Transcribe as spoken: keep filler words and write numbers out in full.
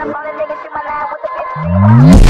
I'm rolling niggas through my line with the bitch.